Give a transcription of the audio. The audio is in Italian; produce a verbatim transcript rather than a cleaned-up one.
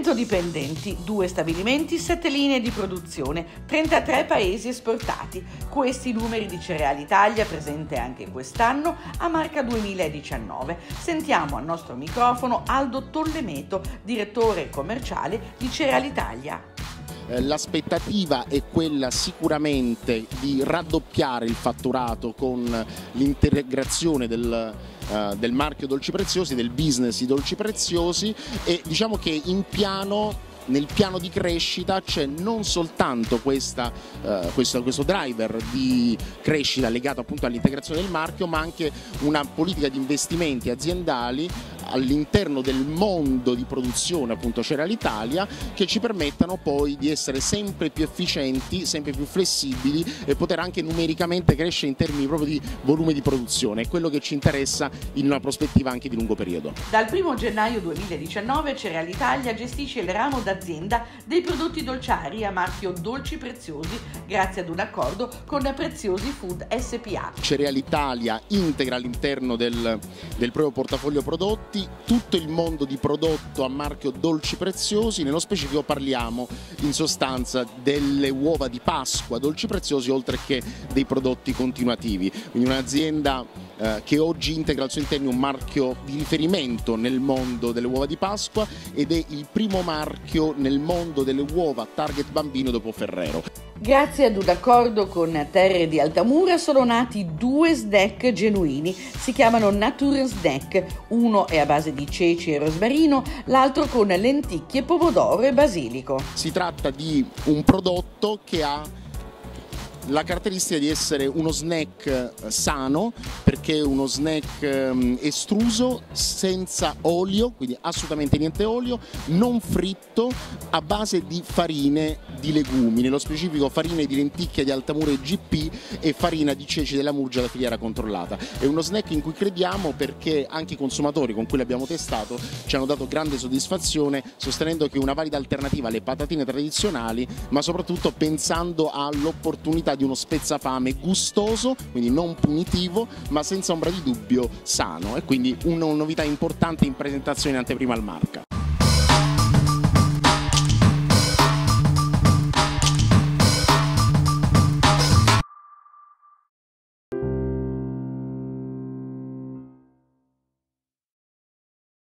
cento dipendenti, due stabilimenti, sette linee di produzione, trentatré paesi esportati. Questi numeri di Cereali Italia, presente anche quest'anno a Marca duemiladiciannove. Sentiamo al nostro microfono Aldo Tollemeto, direttore commerciale di Cereali Italia. L'aspettativa è quella sicuramente di raddoppiare il fatturato con l'integrazione del, uh, del marchio Dolci Preziosi, del business di Dolci Preziosi, e diciamo che in piano nel piano di crescita c'è non soltanto questa, uh, questo, questo driver di crescita legato appunto all'integrazione del marchio, ma anche una politica di investimenti aziendali all'interno del mondo di produzione appunto Cereali Italia, che ci permettano poi di essere sempre più efficienti, sempre più flessibili e poter anche numericamente crescere in termini proprio di volume di produzione. È quello che ci interessa in una prospettiva anche di lungo periodo. Dal primo gennaio duemiladiciannove Cereali Italia gestisce il ramo d'azienda dei prodotti dolciari a marchio Dolci Preziosi grazie ad un accordo con Preziosi Food S P A. Cereali Italia integra all'interno del, del proprio portafoglio prodotti tutto il mondo di prodotto a marchio Dolci Preziosi. Nello specifico parliamo in sostanza delle uova di Pasqua Dolci Preziosi, oltre che dei prodotti continuativi. Quindi un'azienda eh, che oggi integra al suo interno un marchio di riferimento nel mondo delle uova di Pasqua ed è il primo marchio nel mondo delle uova target bambino dopo Ferrero. Grazie ad un accordo con Terre di Altamura sono nati due snack genuini, si chiamano Nature Snack, uno è a base di ceci e rosmarino, l'altro con lenticchie, pomodoro e basilico. Si tratta di un prodotto che ha la caratteristica di essere uno snack sano, perché è uno snack estruso, senza olio, quindi assolutamente niente olio, non fritto, a base di farine di legumi, nello specifico farina di lenticchia di Altamura G P e farina di ceci della Murgia da filiera controllata. È uno snack in cui crediamo perché anche i consumatori con cui l'abbiamo testato ci hanno dato grande soddisfazione, sostenendo che è una valida alternativa alle patatine tradizionali, ma soprattutto pensando all'opportunità di uno spezzafame gustoso, quindi non punitivo, ma senza ombra di dubbio sano, e quindi una novità importante in presentazione anteprima al marca.